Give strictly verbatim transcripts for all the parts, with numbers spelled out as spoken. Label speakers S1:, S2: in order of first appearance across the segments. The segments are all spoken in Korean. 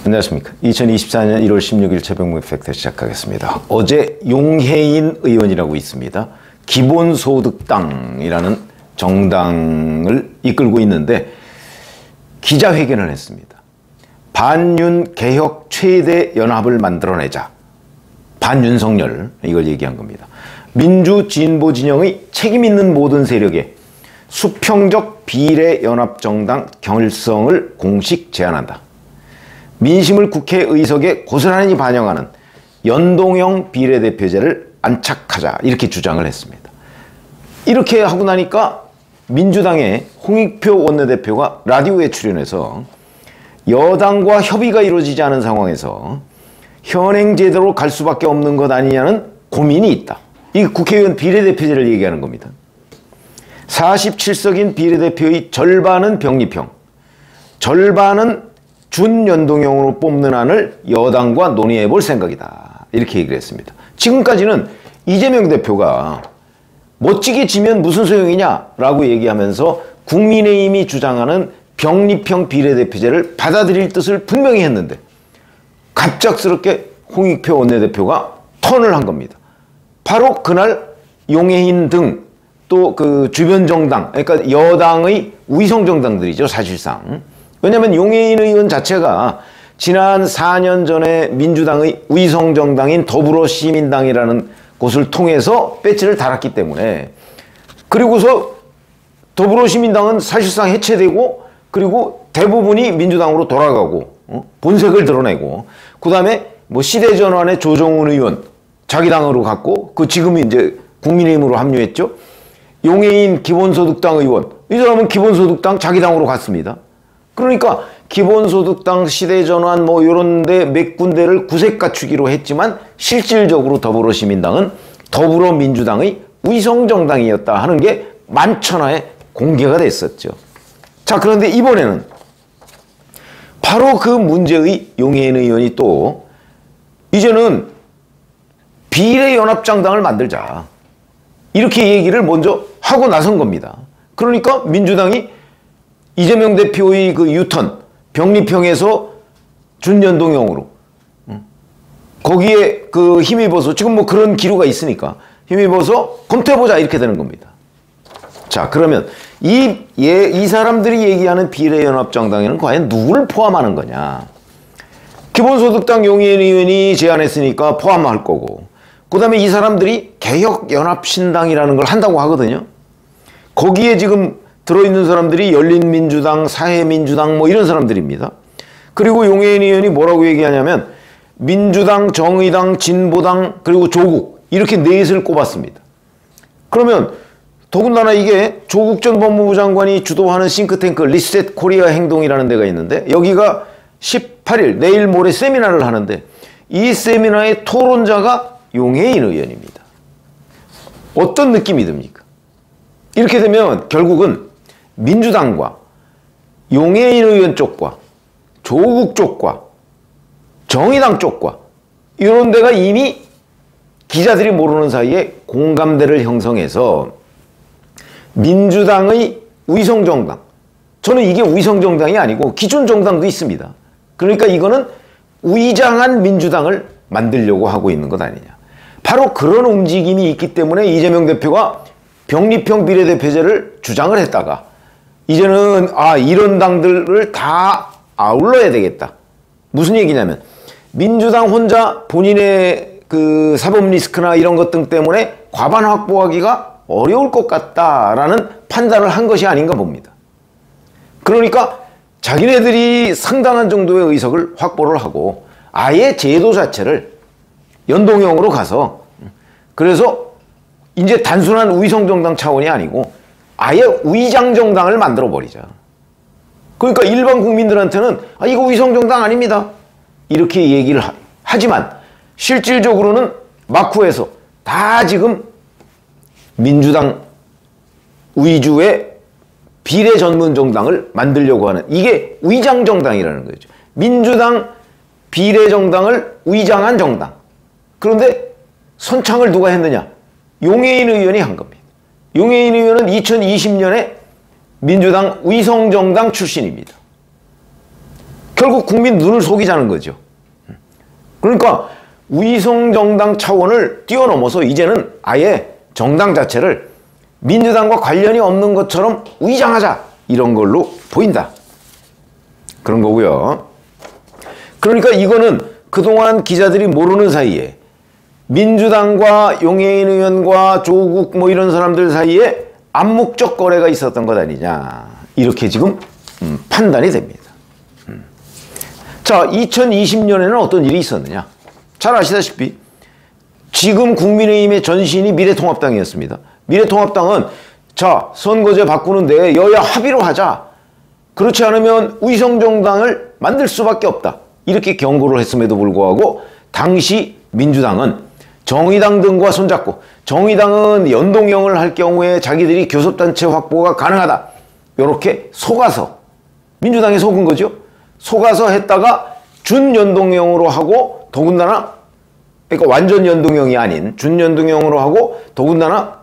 S1: 안녕하십니까. 이천이십사 년 일월 십육일 최병무의 팩트 시작하겠습니다. 어제 용해인 의원이라고 있습니다. 기본소득당이라는 정당을 이끌고 있는데 기자회견을 했습니다. 반윤 개혁 최대 연합을 만들어내자. 반윤석열, 이걸 얘기한 겁니다. 민주 진보 진영의 책임 있는 모든 세력에 수평적 비례연합정당 결성을 공식 제안한다. 민심을 국회 의석에 고스란히 반영하는 연동형 비례대표제를 안착하자, 이렇게 주장을 했습니다. 이렇게 하고 나니까 민주당의 홍익표 원내대표가 라디오에 출연해서 여당과 협의가 이루어지지 않은 상황에서 현행제도로 갈 수밖에 없는 것 아니냐는 고민이 있다. 이 국회의원 비례대표제를 얘기하는 겁니다. 사십칠 석인 비례대표의 절반은 병립형, 절반은 준연동형으로 뽑는 안을 여당과 논의해 볼 생각이다. 이렇게 얘기를 했습니다. 지금까지는 이재명 대표가 멋지게 지면 무슨 소용이냐 라고 얘기하면서 국민의힘이 주장하는 병립형 비례대표제를 받아들일 뜻을 분명히 했는데 갑작스럽게 홍익표 원내대표가 턴을 한 겁니다. 바로 그날 용해인 등 또 그 주변 정당, 그러니까 여당의 위성 정당들이죠, 사실상. 왜냐하면 용해인 의원 자체가 지난 사 년 전에 민주당의 위성 정당인 더불어시민당이라는 곳을 통해서 배지를 달았기 때문에, 그리고서 더불어시민당은 사실상 해체되고 그리고 대부분이 민주당으로 돌아가고 어? 본색을 드러내고, 그 다음에 뭐 시대전환의 조정훈 의원 자기 당으로 갔고, 그 지금은 이제 국민의힘으로 합류했죠. 용해인 기본소득당 의원, 이 사람은 기본소득당 자기 당으로 갔습니다. 그러니까 기본소득당, 시대전환 뭐 이런 데 몇 군데를 구색 갖추기로 했지만 실질적으로 더불어시민당은 더불어민주당의 위성정당이었다 하는 게 만천하에 공개가 됐었죠. 자, 그런데 이번에는 바로 그 문제의 용해인 의원이 또 이제는 비례연합정당을 만들자, 이렇게 얘기를 먼저 하고 나선 겁니다. 그러니까 민주당이 이재명 대표의 그 유턴, 병립형에서 준연동형으로 거기에 그 힘입어서, 지금 뭐 그런 기류가 있으니까 힘입어서 검토해보자, 이렇게 되는 겁니다. 자, 그러면 이, 예, 이 사람들이 얘기하는 비례연합정당에는 과연 누구를 포함하는 거냐. 기본소득당 용해인 의원이 제안했으니까 포함할 거고, 그 다음에 이 사람들이 개혁연합신당이라는 걸 한다고 하거든요. 거기에 지금 들어있는 사람들이 열린민주당, 사회민주당 뭐 이런 사람들입니다. 그리고 용해인 의원이 뭐라고 얘기하냐면 민주당, 정의당, 진보당, 그리고 조국, 이렇게 넷을 꼽았습니다. 그러면 더군다나 이게 조국 전 법무부 장관이 주도하는 싱크탱크 리셋 코리아 행동이라는 데가 있는데, 여기가 십팔일 내일 모레 세미나를 하는데 이 세미나의 토론자가 용해인 의원입니다. 어떤 느낌이 듭니까? 이렇게 되면 결국은 민주당과 용해인 의원 쪽과 조국 쪽과 정의당 쪽과 이런 데가 이미 기자들이 모르는 사이에 공감대를 형성해서 민주당의 위성정당, 저는 이게 위성정당이 아니고 기존정당도 있습니다. 그러니까 이거는 위장한 민주당을 만들려고 하고 있는 것 아니냐. 바로 그런 움직임이 있기 때문에 이재명 대표가 병립형 비례대표제를 주장을 했다가 이제는 아, 이런 당들을 다 아울러야 되겠다. 무슨 얘기냐면 민주당 혼자 본인의 그 사법 리스크나 이런 것 등 때문에 과반 확보하기가 어려울 것 같다라는 판단을 한 것이 아닌가 봅니다. 그러니까 자기네들이 상당한 정도의 의석을 확보를 하고 아예 제도 자체를 연동형으로 가서, 그래서 이제 단순한 위성정당 차원이 아니고 아예 위장정당을 만들어버리자. 그러니까 일반 국민들한테는 아, 이거 위성정당 아닙니다, 이렇게 얘기를 하, 하지만 실질적으로는 막후에서 다 지금 민주당 위주의 비례 전문 정당을 만들려고 하는, 이게 위장정당이라는 거죠. 민주당 비례 정당을 위장한 정당. 그런데 선창을 누가 했느냐? 용해인 의원이 한 겁니다. 용해인 의원은 이천이십 년에 민주당 위성정당 출신입니다. 결국 국민 눈을 속이자는 거죠. 그러니까 위성정당 차원을 뛰어넘어서 이제는 아예 정당 자체를 민주당과 관련이 없는 것처럼 위장하자, 이런 걸로 보인다. 그런 거고요. 그러니까 이거는 그동안 기자들이 모르는 사이에 민주당과 용해인 의원과 조국 뭐 이런 사람들 사이에 암묵적 거래가 있었던 것 아니냐, 이렇게 지금 음, 판단이 됩니다. 음. 자, 이천이십 년에는 어떤 일이 있었느냐. 잘 아시다시피 지금 국민의힘의 전신이 미래통합당이었습니다. 미래통합당은 자, 선거제 바꾸는데 여야 합의로 하자, 그렇지 않으면 위성정당을 만들 수밖에 없다, 이렇게 경고를 했음에도 불구하고 당시 민주당은 정의당 등과 손잡고, 정의당은 연동형을 할 경우에 자기들이 교섭단체 확보가 가능하다, 이렇게 속아서, 민주당이 속은 거죠. 속아서 했다가 준연동형으로 하고, 더군다나 그러니까 완전 연동형이 아닌 준연동형으로 하고, 더군다나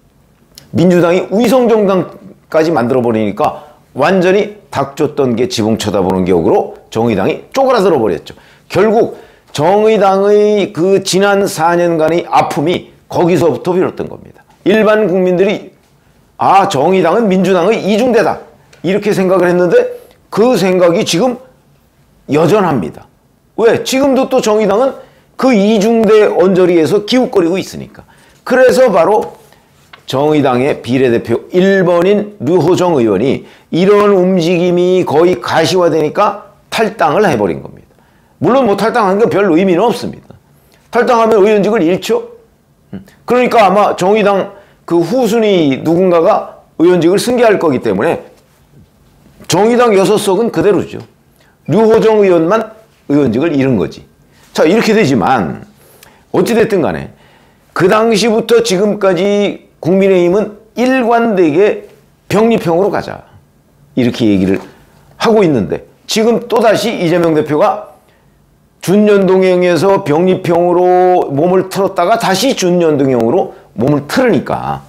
S1: 민주당이 위성정당까지 만들어버리니까 완전히 닥쳤던 게 지붕 쳐다보는 격으로 정의당이 쪼그라들어 버렸죠. 결국 정의당의 그 지난 사 년간의 아픔이 거기서부터 비롯된 겁니다. 일반 국민들이 아, 정의당은 민주당의 이중대다, 이렇게 생각을 했는데 그 생각이 지금 여전합니다. 왜? 지금도 또 정의당은 그 이중대 언저리에서 기웃거리고 있으니까. 그래서 바로 정의당의 비례대표 일 번인 류호정 의원이 이런 움직임이 거의 가시화되니까 탈당을 해버린 겁니다. 물론 뭐 탈당하는 건 별 의미는 없습니다. 탈당하면 의원직을 잃죠. 그러니까 아마 정의당 그 후순위 누군가가 의원직을 승계할 거기 때문에 정의당 여섯 석은 그대로죠. 류호정 의원만 의원직을 잃은 거지. 자, 이렇게 되지만 어찌됐든 간에 그 당시부터 지금까지 국민의힘은 일관되게 병립형으로 가자, 이렇게 얘기를 하고 있는데 지금 또다시 이재명 대표가 준연동형에서 병립형으로 몸을 틀었다가 다시 준연동형으로 몸을 틀으니까,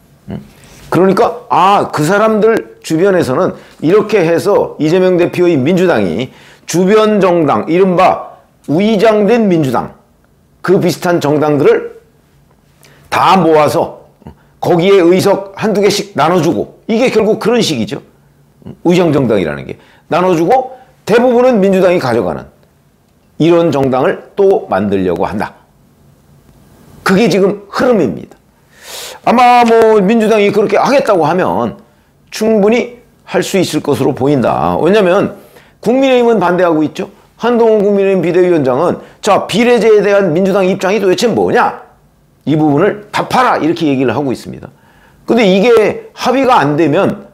S1: 그러니까 아, 그 사람들 주변에서는 이렇게 해서 이재명 대표의 민주당이 주변 정당, 이른바 위장된 민주당, 그 비슷한 정당들을 다 모아서 거기에 의석 한두 개씩 나눠주고, 이게 결국 그런 식이죠. 위장정당이라는 게 나눠주고 대부분은 민주당이 가져가는 이런 정당을 또 만들려고 한다. 그게 지금 흐름입니다. 아마 뭐 민주당이 그렇게 하겠다고 하면 충분히 할 수 있을 것으로 보인다. 왜냐하면 국민의힘은 반대하고 있죠. 한동훈 국민의힘 비대위원장은 자, 비례제에 대한 민주당 입장이 도대체 뭐냐, 이 부분을 답하라, 이렇게 얘기를 하고 있습니다. 근데 이게 합의가 안 되면,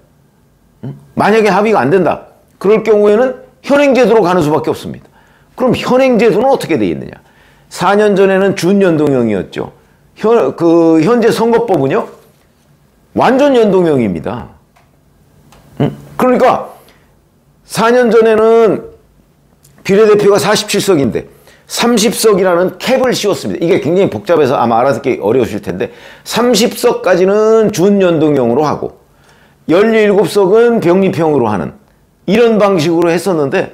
S1: 만약에 합의가 안 된다, 그럴 경우에는 현행제도로 가는 수밖에 없습니다. 그럼 현행제도는 어떻게 되어 있느냐. 사 년 전에는 준연동형이었죠. 현, 그 현재 선거법은요 완전 연동형입니다. 그러니까 사 년 전에는 비례대표가 사십칠 석인데 삼십 석이라는 캡을 씌웠습니다. 이게 굉장히 복잡해서 아마 알아듣기 어려우실 텐데 삼십 석까지는 준연동형으로 하고 열일곱 석은 병립형으로 하는 이런 방식으로 했었는데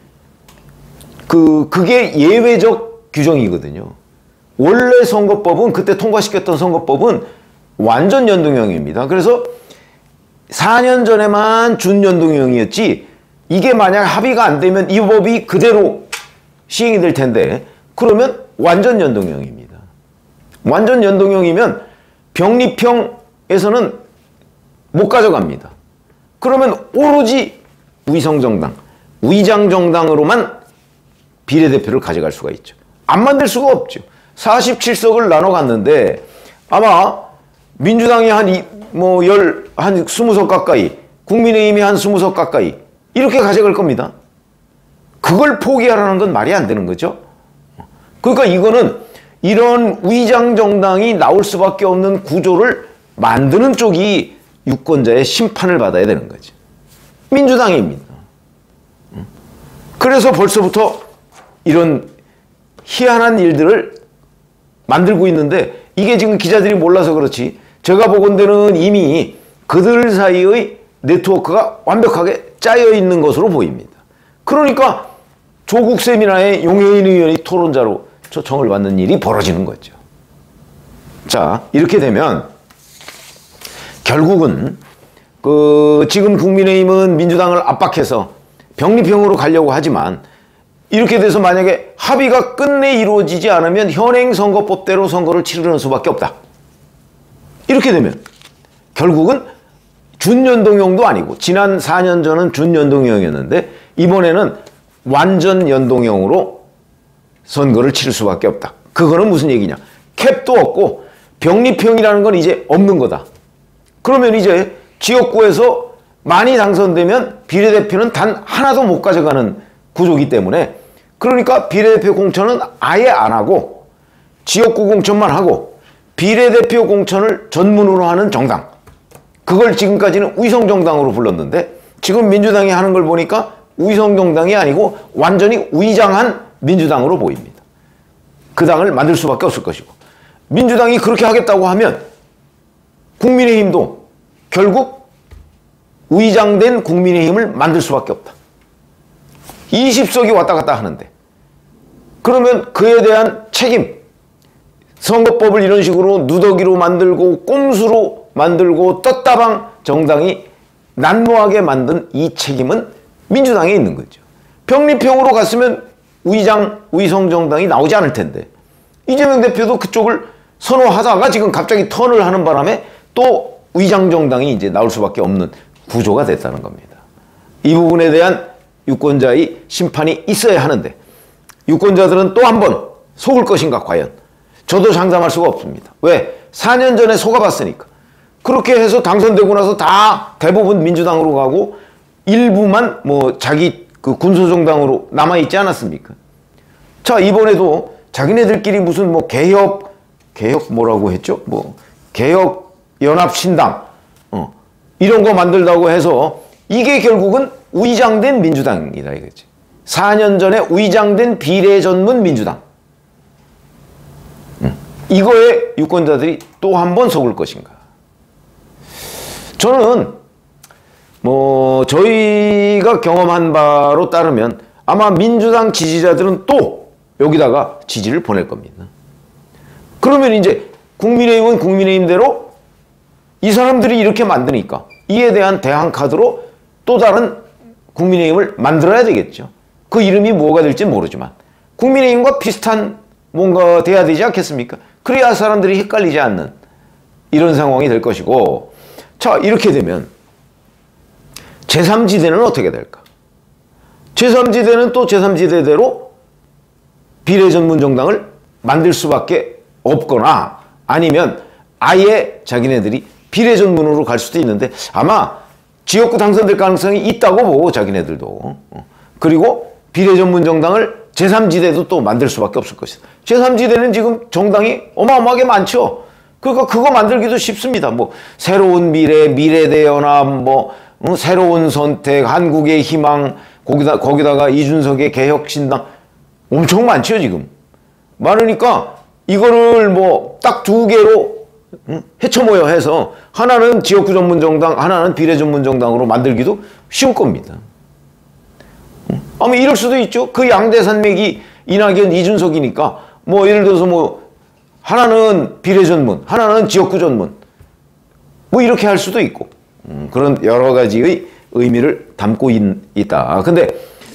S1: 그, 그게 예외적 규정이거든요. 원래 선거법은, 그때 통과시켰던 선거법은 완전 연동형입니다. 그래서 사 년 전에만 준연동형이었지, 이게 만약 합의가 안 되면 이 법이 그대로 시행이 될 텐데, 그러면 완전 연동형입니다. 완전 연동형이면 병립형에서는 못 가져갑니다. 그러면 오로지 위성정당, 위장정당으로만 비례대표를 가져갈 수가 있죠. 안 만들 수가 없죠. 사십칠 석을 나눠 갔는데 아마 민주당이 한 이, 뭐 열, 한 스무 석 가까이, 국민의힘이 한 스무 석 가까이 이렇게 가져갈 겁니다. 그걸 포기하라는 건 말이 안 되는 거죠. 그러니까 이거는 이런 위장정당이 나올 수밖에 없는 구조를 만드는 쪽이 유권자의 심판을 받아야 되는 거죠. 민주당입니다. 그래서 벌써부터 이런 희한한 일들을 만들고 있는데 이게 지금 기자들이 몰라서 그렇지 제가 보건대는 이미 그들 사이의 네트워크가 완벽하게 짜여 있는 것으로 보입니다. 그러니까 조국 세미나에 용해인 의원이 토론자로 초청을 받는 일이 벌어지는 거죠. 자, 이렇게 되면 결국은 그 지금 국민의힘은 민주당을 압박해서 병립형으로 가려고 하지만 이렇게 돼서 만약에 합의가 끝내 이루어지지 않으면 현행 선거법대로 선거를 치르는 수밖에 없다. 이렇게 되면 결국은 준연동형도 아니고 지난 사 년 전은 준연동형이었는데 이번에는 완전 연동형으로 선거를 치를 수밖에 없다. 그거는 무슨 얘기냐? 캡도 없고 병립형이라는 건 이제 없는 거다. 그러면 이제 지역구에서 많이 당선되면 비례대표는 단 하나도 못 가져가는 구조이기 때문에 그러니까 비례대표 공천은 아예 안 하고 지역구 공천만 하고 비례대표 공천을 전문으로 하는 정당, 그걸 지금까지는 위성정당으로 불렀는데 지금 민주당이 하는 걸 보니까 위성정당이 아니고 완전히 위장한 민주당으로 보입니다. 그 당을 만들 수밖에 없을 것이고 민주당이 그렇게 하겠다고 하면 국민의힘도 결국 위장된 국민의힘을 만들 수밖에 없다. 이십 석이 왔다 갔다 하는데 그러면 그에 대한 책임, 선거법을 이런 식으로 누더기로 만들고 꼼수로 만들고 떴다방 정당이 난무하게 만든 이 책임은 민주당에 있는 거죠. 병립형으로 갔으면 위장, 위성정당이 나오지 않을 텐데 이재명 대표도 그쪽을 선호하다가 지금 갑자기 턴을 하는 바람에 또 위장정당이 이제 나올 수밖에 없는 구조가 됐다는 겁니다. 이 부분에 대한 유권자의 심판이 있어야 하는데 유권자들은 또 한 번 속을 것인가 과연? 저도 장담할 수가 없습니다. 왜? 사 년 전에 속아봤으니까. 그렇게 해서 당선되고 나서 다 대부분 민주당으로 가고 일부만 뭐 자기 그 군소정당으로 남아있지 않았습니까? 자, 이번에도 자기네들끼리 무슨 뭐 개혁, 개혁 뭐라고 했죠? 뭐 개혁 연합신당 어, 이런 거 만들다고 해서 이게 결국은 위장된 민주당이다 이거지. 사 년 전에 위장된 비례 전문 민주당. 음, 이거에 유권자들이 또 한 번 속을 것인가. 저는 뭐 저희가 경험한 바로 따르면 아마 민주당 지지자들은 또 여기다가 지지를 보낼 겁니다. 그러면 이제 국민의힘은 국민의힘대로 이 사람들이 이렇게 만드니까 이에 대한 대항 카드로 또 다른 국민의힘을 만들어야 되겠죠. 그 이름이 뭐가 될지 모르지만 국민의힘과 비슷한 뭔가 돼야 되지 않겠습니까? 그래야 사람들이 헷갈리지 않는 이런 상황이 될 것이고, 자, 이렇게 되면 제삼 지대는 어떻게 될까? 제삼 지대는 또 제삼 지대대로 비례전문정당을 만들 수밖에 없거나 아니면 아예 자기네들이 비례전문으로 갈 수도 있는데 아마 지역구 당선될 가능성이 있다고 보고 자기네들도. 그리고 비례전문정당을 제삼 지대도 또 만들 수밖에 없을 것이다. 제삼 지대는 지금 정당이 어마어마하게 많죠. 그러니까 그거 만들기도 쉽습니다. 뭐 새로운 미래, 미래대연합, 뭐 어? 새로운 선택, 한국의 희망, 거기다, 거기다가 이준석의 개혁신당 엄청 많죠 지금. 많으니까 이거를 뭐 딱 두 개로 응? 헤쳐모여 해서 하나는 지역구 전문정당, 하나는 비례전문정당으로 만들기도 쉬울 겁니다. 응? 아마 이럴 수도 있죠. 그 양대 산맥이 이낙연, 이준석이니까 뭐 예를 들어서 뭐 하나는 비례전문, 하나는 지역구 전문 뭐 이렇게 할 수도 있고 음, 그런 여러 가지의 의미를 담고 있, 있다. 근데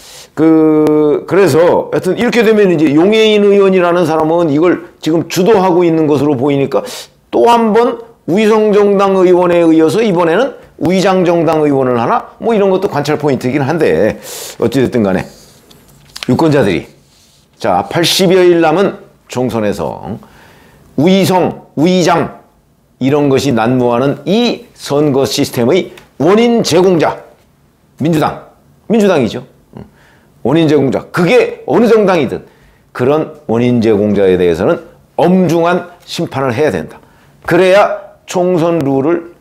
S1: 그 그래서 하여튼 이렇게 되면 이제 용해인 의원이라는 사람은 이걸 지금 주도하고 있는 것으로 보이니까 또 한 번 위성정당 의원에 의해서 이번에는 위장정당 의원을 하나 뭐 이런 것도 관찰 포인트이긴 한데 어찌됐든 간에 유권자들이 자 팔십여일 남은 총선에서 위성, 위장 이런 것이 난무하는 이 선거 시스템의 원인 제공자 민주당, 민주당이죠. 원인 제공자, 그게 어느 정당이든 그런 원인 제공자에 대해서는 엄중한 심판을 해야 된다. 그래야 총선 룰을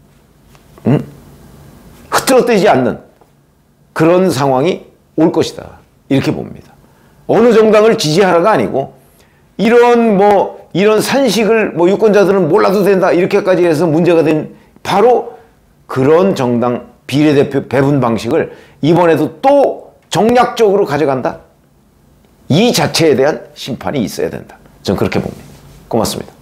S1: 음? 흐트러뜨리지 않는 그런 상황이 올 것이다. 이렇게 봅니다. 어느 정당을 지지하라가 아니고 이런 뭐 이런 산식을 뭐 유권자들은 몰라도 된다 이렇게까지 해서 문제가 된 바로 그런 정당 비례대표 배분 방식을 이번에도 또 정략적으로 가져간다? 이 자체에 대한 심판이 있어야 된다. 저는 그렇게 봅니다. 고맙습니다.